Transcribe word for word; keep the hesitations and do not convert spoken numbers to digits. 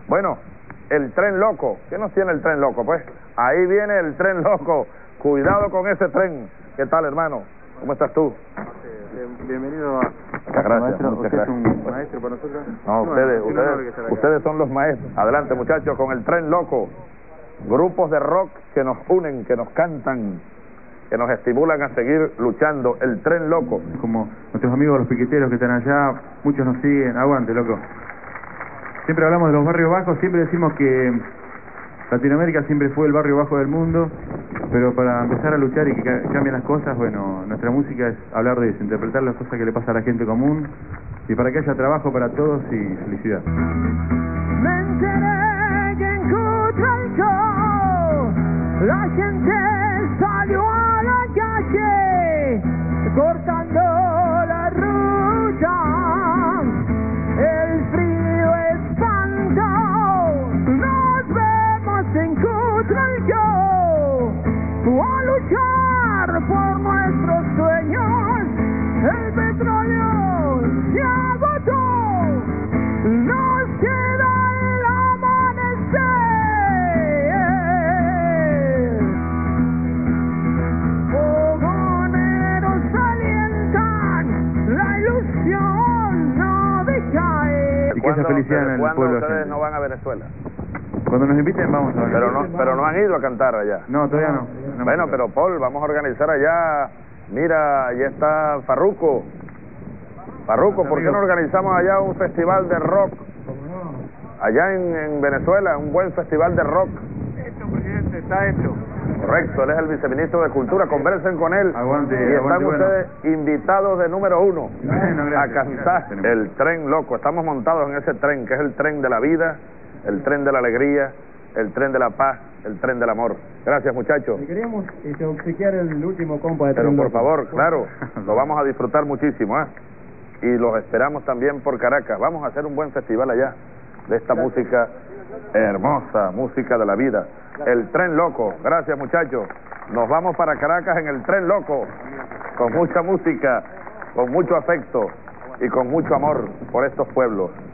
Bueno, el tren loco. ¿Qué nos tiene el tren loco? Pues ahí viene el tren loco. Cuidado con ese tren. ¿Qué tal, hermano? ¿Cómo estás tú? Bienvenido a... Muchas gracias, maestro. muchas ¿Usted gracias. es un maestro para nosotros? No, ustedes, es un honor que ustedes, estar acá. ustedes son los maestros. Adelante, muchachos, con el tren loco. Grupos de rock que nos unen, que nos cantan, que nos estimulan a seguir luchando. El tren loco. Como nuestros amigos los piqueteros que están allá, muchos nos siguen. Aguante, loco. Siempre hablamos de los barrios bajos, siempre decimos que Latinoamérica siempre fue el barrio bajo del mundo, pero para empezar a luchar y que ca- cambien las cosas, bueno, nuestra música es hablar de eso, interpretar las cosas que le pasa a la gente común, y para que haya trabajo para todos y felicidad. Me enteré que en Cutralcó la gente salió a la calle cortando la ruta. El frío espantó. Nos vemos en Cutralcó a luchar por nuestros sueños. El petróleo se agotó. Nos queda el amanecer. Fogoneros alientan, la ilusión no decae. Y que esa felicidad en el ¿Cuándo pueblo ustedes argentino. no van a Venezuela? Cuando nos inviten vamos a ver. Pero no, pero no han ido a cantar allá. No, todavía no. No Bueno, hemos pero Paul, vamos a organizar allá. Mira, allá está Farruco. Farruco, ¿por qué no organizamos allá un festival de rock? Allá en, en Venezuela, un buen festival de rock. Hecho, presidente, está hecho. Correcto, él es el viceministro de Cultura. Conversen con él. Aguante, y están aguante, bueno. ustedes invitados de número uno Bueno, gracias, a cantar gracias. el tren loco. Estamos montados en ese tren, que es el tren de la vida, el tren de la alegría, el tren de la paz, el tren del amor. Gracias, muchachos. Le queríamos este, obsequiar el último compa de Pero Tren por Loco. favor, claro, lo vamos a disfrutar muchísimo, ¿eh? Y los esperamos también por Caracas. Vamos a hacer un buen festival allá de esta música hermosa, música de la vida. El tren loco. Gracias, muchachos. Nos vamos para Caracas en el tren loco, con mucha música, con mucho afecto y con mucho amor por estos pueblos.